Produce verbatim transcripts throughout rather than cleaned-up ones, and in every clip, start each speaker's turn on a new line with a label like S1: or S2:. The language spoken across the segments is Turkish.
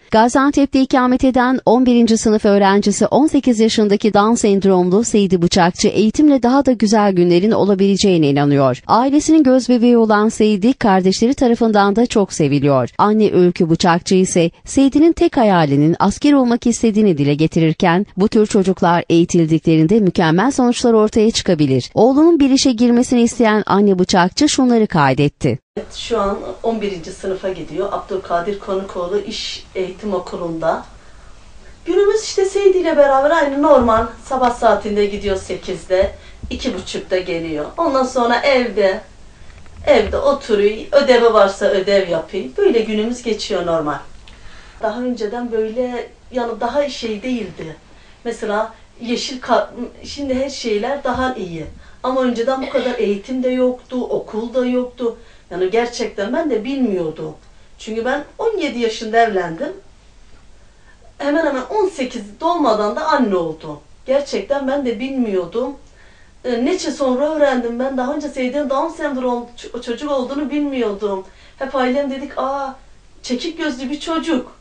S1: Gaziantep'te ikamet eden on birinci sınıf öğrencisi on sekiz yaşındaki Down sendromlu Seydi Bıçakçı eğitimle daha da güzel günlerin olabileceğine inanıyor. Ailesinin gözbebeği olan Seydi kardeşleri tarafından da çok seviliyor. Anne Öykü Bıçakçı ise Seydi'nin tek hayalinin asker olmak istediğini dile getirirken bu tür çocuklar eğitildiklerinde mükemmel sonuçlar ortaya çıkabilir. Oğlunun bir işe girmesini isteyen anne Bıçakçı şunları kaydetti.
S2: Evet, şu an on birinci sınıfa gidiyor. Abdülkadir Konukoğlu İş Eğitim Okulu'nda. Günümüz işte Seydi ile beraber aynı normal. Sabah saatinde gidiyor sekizde, iki buçukta geliyor. Ondan sonra evde, evde oturuyor. Ödevi varsa ödev yapıyor. Böyle günümüz geçiyor normal. Daha önceden böyle yani daha şey değildi. Mesela yeşil şimdi her şeyler daha iyi. Ama önceden bu kadar eğitim de yoktu, okul da yoktu. Yani gerçekten ben de bilmiyordum. Çünkü ben on yedi yaşında evlendim. Hemen hemen on sekiz dolmadan da anne oldum. Gerçekten ben de bilmiyordum. E, neçe sonra öğrendim. Ben daha önce Seydi'nin Down sendromu çocuk olduğunu bilmiyordum. Hep ailem dedik, aa çekik gözlü bir çocuk.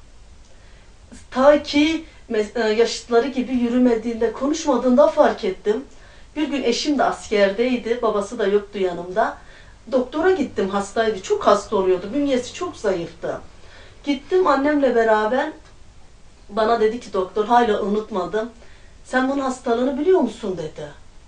S2: Ta ki yaşıtları gibi yürümediğinde, konuşmadığında fark ettim. Bir gün eşim de askerdeydi, babası da yoktu yanımda. Doktora gittim, hastaydı, çok hasta oluyordu, bünyesi çok zayıftı. Gittim annemle beraber, bana dedi ki doktor, hala unutmadım. Sen bunun hastalığını biliyor musun dedi.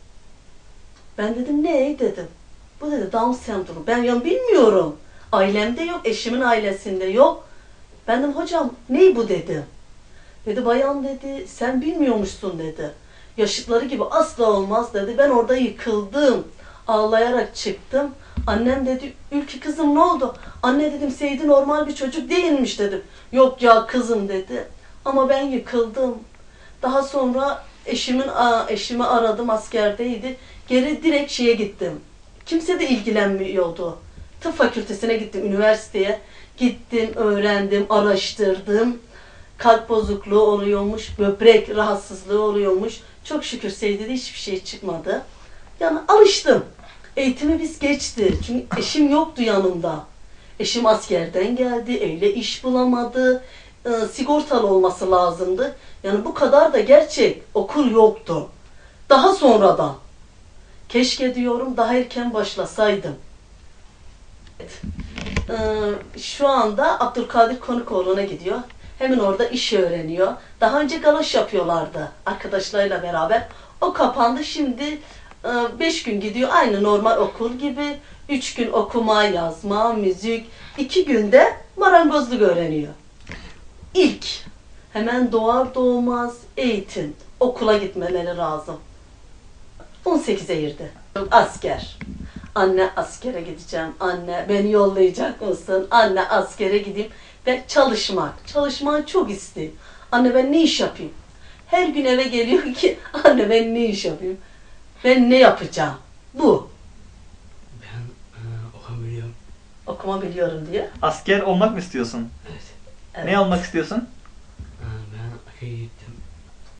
S2: Ben dedim ne dedim. Bu dedi Down sendromu. Ben ya bilmiyorum. Ailemde yok, eşimin ailesinde yok. Ben dedim hocam ne bu dedim. Dedi bayan dedi sen bilmiyormuşsun dedi. Yaşıtları gibi asla olmaz dedi. Ben orada yıkıldım. Ağlayarak çıktım. Annem dedi Ülkü kızım ne oldu? Anne dedim Seydi normal bir çocuk değilmiş dedim. Yok ya kızım dedi. Ama ben yıkıldım. Daha sonra eşimin eşimi aradım, askerdeydi. Geri direkt şeye gittim. Kimse de ilgilenmiyordu. Tıp fakültesine gittim, üniversiteye. Gittim, öğrendim, araştırdım. Kalp bozukluğu oluyormuş, böbrek rahatsızlığı oluyormuş. Çok şükür Seydi'de hiçbir şey çıkmadı. Yani alıştım. Eğitimi biz geçti. Çünkü eşim yoktu yanımda. Eşim askerden geldi, öyle iş bulamadı. E, sigortalı olması lazımdı. Yani bu kadar da gerçek okul yoktu. Daha sonradan. Keşke diyorum daha erken başlasaydım. Evet. E, şu anda Abdülkadir Konukoğlu'na gidiyor. Hemen orada iş öğreniyor. Daha önce galoş yapıyorlardı arkadaşlarıyla beraber. O kapandı. Şimdi beş gün gidiyor. Aynı normal okul gibi. Üç gün okuma, yazma, müzik. iki günde marangozluk öğreniyor. İlk. Hemen doğar doğmaz eğitim. Okula gitmeleri lazım. on sekize girdi. Asker. Anne askere gideceğim. Anne beni yollayacak mısın? Anne askere gideyim. Ve çalışmak. Çalışmayı çok istiyor. Anne ben ne iş yapayım? Her gün eve geliyor ki anne ben ne iş yapayım? Ben ne yapacağım? Bu.
S3: Ben e, okuma biliyorum.
S2: Okuma biliyorum diyor.
S4: Asker olmak mı istiyorsun?
S3: Evet.
S2: Evet.
S4: Ne olmak istiyorsun?